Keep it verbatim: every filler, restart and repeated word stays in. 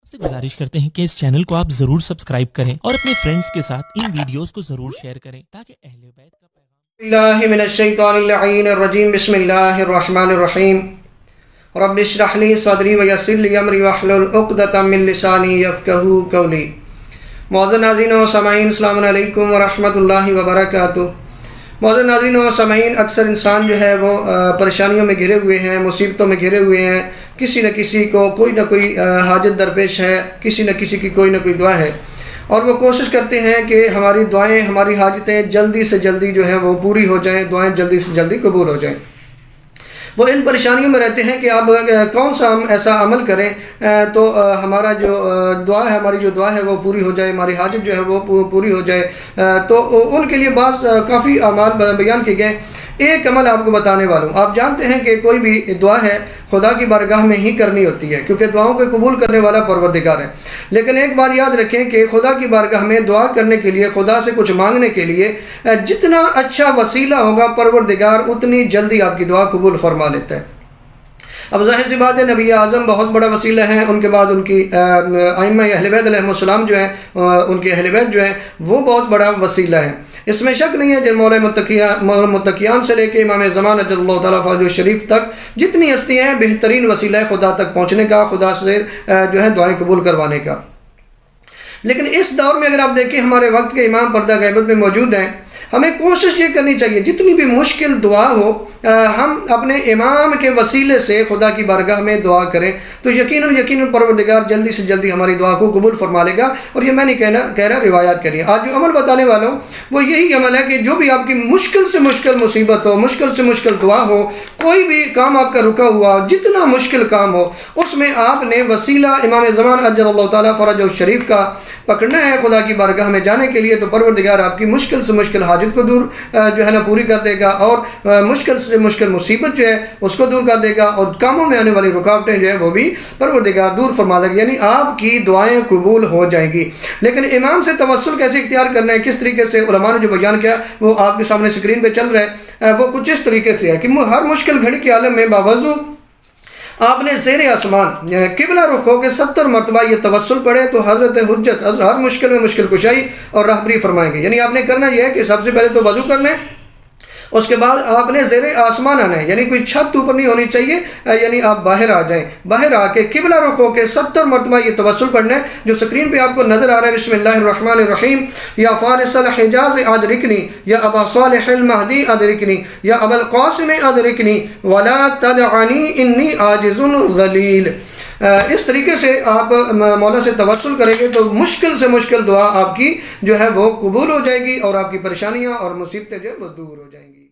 से गुजारिश करते हैं कि इस चैनल को आप जरूर सब्सक्राइब करें और अपने फ्रेंड्स के साथ इन वीडियोस को जरूर शेयर करें ताकि अहले बैत का पैगाम। बिस्मिल्लाहिर्रहमानिर्रहीम रब्बिश्रह ली सदरी व यस्सिर ली अमरी वहलुल उक़दतम मिन लिसानी यफ़क़हू क़ौली। मौज़ूद नाज़रीन व सामाईन, अस्सलामु अलैकुम व रहमतुल्लाहि व बरकातुहू। मौजूद नाज़रीन व सामाईन, अक्सर इंसान जो है वो परेशानियों में घिरे हुए हैं, मुसीबतों में घिरे हुए हैं। किसी न किसी को कोई ना कोई हाजत दरपेश है, किसी न किसी की कोई ना कोई दुआ है और वो कोशिश करते हैं कि हमारी दुआएं, हमारी हाजतें जल्दी से जल्दी जो है वो पूरी हो जाएं, दुआएं जल्दी से जल्दी कबूल हो जाएं। वो इन परेशानियों में रहते हैं कि अब कौन सा हम ऐसा अमल करें तो हमारा जो दुआ है, हमारी जो दुआ है वो पूरी हो जाए, हमारी हाजत जो है वो पूरी हो जाए। तो उनके लिए बात काफ़ी अमाल बयान किए गए। एक अमल आपको बताने वाला हूँ। आप जानते हैं कि कोई भी दुआ है खुदा की बारगाह में ही करनी होती है, क्योंकि दुआओं को कबूल करने वाला परवरदिगार है। लेकिन एक बात याद रखें कि खुदा की बारगाह में दुआ करने के लिए, खुदा से कुछ मांगने के लिए जितना अच्छा वसीला होगा परवरदिगार उतनी जल्दी आपकी दुआ कबूल फरमा लेता है। अब ज़ाहिर सी बात है, नबी आज़म बहुत बड़ा वसीला है, उनके बाद उनकी आइम्मा अहले बैत अलैहिमुस्सलाम जो हैं, उनके अहले बैत जो हैं वो बहुत बड़ा वसीला है। इसमें शक नहीं है। जिन मौला मुत्तकियान से लेके इमाम ज़मान अज्जलल्लाहु तआला फ़रजहु शरीफ तक जितनी हस्तियाँ हैं, बेहतरीन वसीला है खुदा तक पहुँचने का, खुदा से जो है दुआएं कबूल करवाने का। लेकिन इस दौर में अगर आप देखें, हमारे वक्त के इमाम पर्दा गैबत में मौजूद हैं। हमें कोशिश ये करनी चाहिए जितनी भी मुश्किल दुआ हो आ, हम अपने इमाम के वसीले से खुदा की बारगाह में दुआ करें तो यकीनन यकीनन परवरदिगार जल्दी से जल्दी हमारी दुआ को कबूल फरमा लेगा। और ये मैं नहीं कहना कह रहा, रिवायात करिए। आज जो अमल बताने वाला हूँ वो यही अमल है कि जो भी आपकी मुश्किल से मुश्किल मुसीबत हो, मुश्किल से मुश्किल दुआ हो, कोई भी काम आपका रुका हुआ हो, जितना मुश्किल काम हो, उसमें आपने वसीला इमाम ज़मान अज्जलल्लाहु तआला फ़रजहु शरीफ का पकड़ना है खुदा की बारगाह में जाने के लिए। तो परवरदिगार आपकी मुश्किल से मुश्किल हाजत को दूर जो है ना पूरी कर देगा और मुश्किल से मुश्किल मुसीबत जो है उसको दूर कर देगा और कामों में आने वाली रुकावटें जो है वो भी परवरदिगार दूर फरमा देगा, यानी आपकी दुआएं कबूल हो जाएंगी। लेकिन इमाम से तवस्सुल कैसे इख्तियार करना है, किस तरीके से उलमा ने जो बयान किया वो आपके सामने स्क्रीन पर चल रहा है। वो कुछ इस तरीके से है कि हर मुश्किल घड़ी के आलम में बावजू आपने ज़ेरे आसमान किबला रुख हो के सत्तर मरतबा ये तवस्सुल पढ़े तो हज़रत हुज्जत हर मुश्किल में मुश्किल कुशाई और रहबरी फरमाएंगे। यानी आपने करना यह है कि सबसे पहले तो वज़ू करना है, उसके बाद आपने ज़ेरे आसमान आना है, यानी कोई छत ऊपर नहीं होनी चाहिए, यानी आप बाहर आ जाएं। बाहर आके किबला रुख हो के सत्तर मरतबा ये तवस्सुल पढ़ना है जो स्क्रीन पे आपको नज़र आ रहा है। बिस्मिल्लाहिर्रहमानिर्रहीम। या फारिसल हिजाज़ अदरिकनी, या अबा सालिहिल महदी अदरिकनी, या अबल क़ासिम अदरिकनी, वला तदअनी इन्नी आजिज़ुन ज़लील। इस तरीके से आप मौला से तवस्सुल करेंगे तो मुश्किल से मुश्किल दुआ आपकी जो है वो कबूल हो जाएगी और आपकी परेशानियां और मुसीबतें जो है वो दूर हो जाएंगी।